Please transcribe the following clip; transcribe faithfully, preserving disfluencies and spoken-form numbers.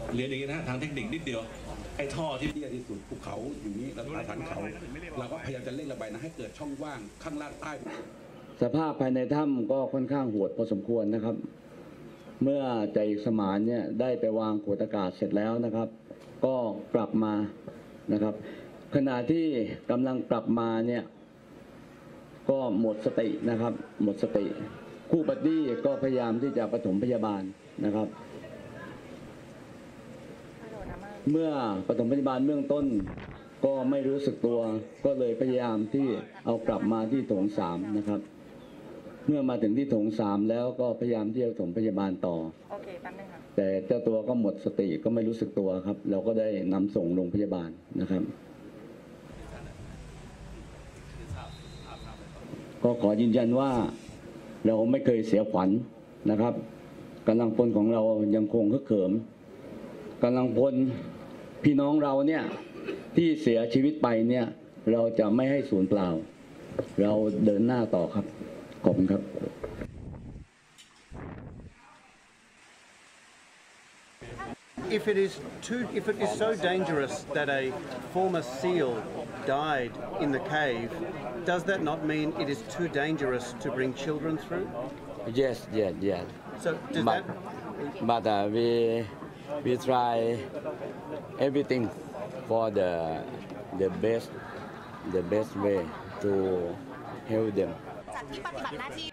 เรียนอย่างนี้นะทางเทคนิคนิดเดียวไอ้ท่อที่เตี้ยที่สุดภูเขาอยู่นี้แล้วอาถรรพ์เขาเราก็พยายามจะเร่งระบายน้ำให้เกิดช่องว่างข้างล่างใต้สภาพภายในถ้ำก็ค่อนข้างโหดพอสมควรนะครับเมื่อใจสมานเนี่ยได้ไปวางขวดอากาศเสร็จแล้วนะครับก็กลับมานะครับขณะที่กำลังกลับมาเนี่ยก็หมดสตินะครับหมดสติคู่บัดดี้ก็พยายามที่จะปฐมพยาบาลนะครับเมื่อปฐมพยาบาลเบื้องต้นก็ไม่รู้สึกตัวก็เลยพยายามที่เอากลับมาที่โถงสามนะครับเมื่อมาถึงที่โถงสามแล้วก็พยายามที่จะปฐมพยาบาลต่อโอเคแป๊บนึงครับแต่เจ้าตัวก็หมดสติก็ไม่รู้สึกตัวครับเราก็ได้นำส่งโรงพยาบาลนะครับก็ขอยืนยันว่าเราไม่เคยเสียขวัญนะครับกำลังพลของเรายังคงฮึกเหิมกำลังพลพี่น้องเราเนี่ยที่เสียชีวิตไปเนี่ยเราจะไม่ให้สูญเปล่าเราเดินหน้าต่อครับขอบคุณครับ If it is too, if it is so dangerous that a former SEAL died in the cave, does that not mean it is too dangerous to bring children through? Yes, yes, yes. So does but, that? But uh, we we try everything for the the best the best way to help them. จากที่ปฏิบัติหน้าที่